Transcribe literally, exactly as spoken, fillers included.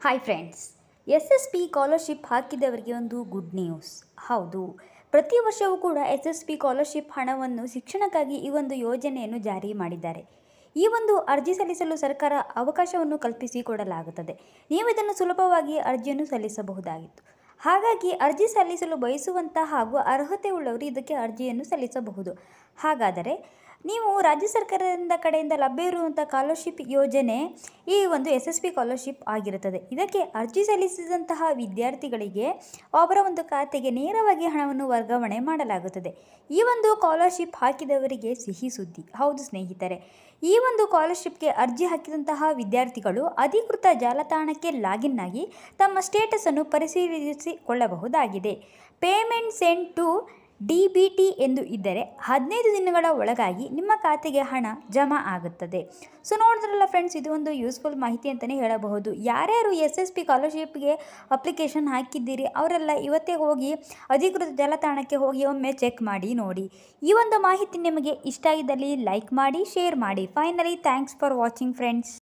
Hi friends, S S P scholarship ಹಾಕಿದವರಿಗೆ ಒಂದು good news. ಹೌದು, ಪ್ರತಿ ವರ್ಷವೂ ಕೂಡ ಎಸ್ ಎಸ್ ಪಿ ಸ್ಕಾಲರ್ಶಿಪ್ ಹಣವನ್ನು ಶಿಕ್ಷಣಕ್ಕಾಗಿ ಈ ಒಂದು ಯೋಜನೆಯನ್ನು ಜಾರಿ ಮಾಡಿದ್ದಾರೆ. ಈ ಒಂದು ಅರ್ಜಿ ಸಲ್ಲಿಸಲು ಸರ್ಕಾರ ಅವಕಾಶವನ್ನು ಕಲ್ಪಿಸಿಕೊಡಲಾಗುತ್ತದೆ. ನೀವು ಇದನ್ನು ಸುಲಭವಾಗಿ ಅರ್ಜಿಯನ್ನು ಸಲ್ಲಿಸಬಹುದಾಗಿತ್ತು. ಹಾಗಾಗಿ ಅರ್ಜಿ ಸಲ್ಲಿಸಲು ಬಯಸುವಂಥ ಹಾಗೂ ಅರ್ಹತೆ ಉಳ್ಳವರು ಇದಕ್ಕೆ ಅರ್ಜಿಯನ್ನು ಸಲ್ಲಿಸಬಹುದು. ಹಾಗಾದರೆ ನೀವು ರಾಜ್ಯ ಸರ್ಕಾರದಿಂದ ಕಡೆಯಿಂದ ಲಭ್ಯ ಇರುವಂಥ ಸ್ಕಾಲರ್ಶಿಪ್ ಯೋಜನೆ ಈ ಒಂದು ಎಸ್ ಎಸ್ ಪಿ ಸ್ಕಾಲರ್ಶಿಪ್ ಆಗಿರುತ್ತದೆ. ಇದಕ್ಕೆ ಅರ್ಜಿ ಸಲ್ಲಿಸಿದಂತಹ ವಿದ್ಯಾರ್ಥಿಗಳಿಗೆ ಅವರ ಒಂದು ಖಾತೆಗೆ ನೇರವಾಗಿ ಹಣವನ್ನು ವರ್ಗಾವಣೆ ಮಾಡಲಾಗುತ್ತದೆ. ಈ ಒಂದು ಸ್ಕಾಲರ್ಶಿಪ್ ಹಾಕಿದವರಿಗೆ ಸಿಹಿ ಸುದ್ದಿ. ಹೌದು ಸ್ನೇಹಿತರೆ, ಈ ಒಂದು ಸ್ಕಾಲರ್ಶಿಪ್ಗೆ ಅರ್ಜಿ ಹಾಕಿದಂತಹ ವಿದ್ಯಾರ್ಥಿಗಳು ಅಧಿಕೃತ ಜಾಲತಾಣಕ್ಕೆ ಲಾಗಿನ್ ಆಗಿ ತಮ್ಮ ಸ್ಟೇಟಸನ್ನು ಪರಿಶೀಲಿಸಿಕೊಳ್ಳಬಹುದಾಗಿದೆ. Payment send to D B T ಎಂದು ಇದ್ದರೆ ಹದಿನೈದು ದಿನಗಳ ಒಳಗಾಗಿ ನಿಮ್ಮ ಖಾತೆಗೆ ಹಣ ಜಮಾ ಆಗುತ್ತದೆ. ಸೊ ನೋಡಿದ್ರಲ್ಲ ಫ್ರೆಂಡ್ಸ್, ಇದು ಒಂದು ಯೂಸ್ಫುಲ್ ಮಾಹಿತಿ ಅಂತಲೇ ಹೇಳಬಹುದು. ಯಾರ್ಯಾರು ಎಸ್ ಎಸ್ ಪಿ ಸ್ಕಾಲರ್ಶಿಪ್ಗೆ ಅಪ್ಲಿಕೇಶನ್ ಹಾಕಿದ್ದೀರಿ ಅವರೆಲ್ಲ ಇವತ್ತೇ ಹೋಗಿ ಅಧಿಕೃತ ಜಾಲತಾಣಕ್ಕೆ ಹೋಗಿ ಒಮ್ಮೆ ಚೆಕ್ ಮಾಡಿ ನೋಡಿ. ಈ ಒಂದು ಮಾಹಿತಿ ನಿಮಗೆ ಇಷ್ಟ ಇದ್ದಲ್ಲಿ ಲೈಕ್ ಮಾಡಿ, ಶೇರ್ ಮಾಡಿ. Finally thanks for watching friends.